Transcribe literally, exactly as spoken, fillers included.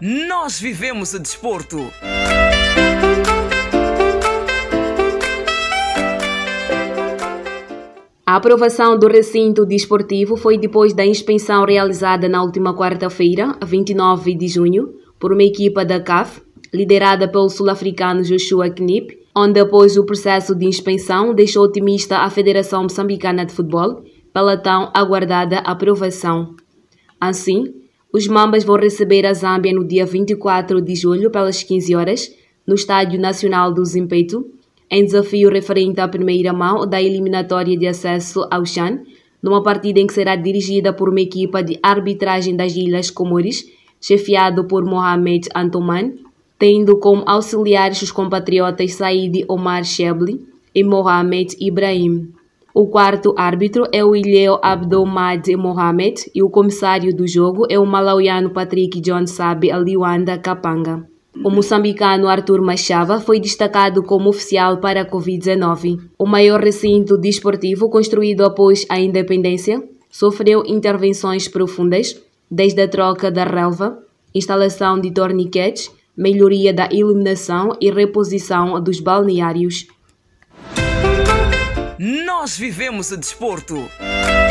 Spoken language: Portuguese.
Nós vivemos o desporto. A aprovação do recinto desportivo foi depois da inspeção realizada na última quarta-feira, vinte e nove de junho, por uma equipa da C A F, liderada pelo sul-africano Joshua Knip, onde após o processo de inspeção deixou otimista a Federação Moçambicana de Futebol pela tão aguardada aprovação. Assim, os Mambas vão receber a Zâmbia no dia vinte e quatro de julho pelas quinze horas, no Estádio Nacional do Zimpeto, em desafio referente à primeira mão da eliminatória de acesso ao CHAN, numa partida em que será dirigida por uma equipa de arbitragem das Ilhas Comores, chefiado por Mohamed Antoman, tendo como auxiliares os compatriotas Said Omar Shebli e Mohamed Ibrahim. O quarto árbitro é o ilhéu Abdelmad Mohamed e o comissário do jogo é o malauiano Patrick John Sabe Aliwanda Kapanga. O moçambicano Arthur Machava foi destacado como oficial para a Covid dezenove. O maior recinto desportivo construído após a independência sofreu intervenções profundas, desde a troca da relva, instalação de torniquetes, melhoria da iluminação e reposição dos balneários. Nós vivemos o desporto.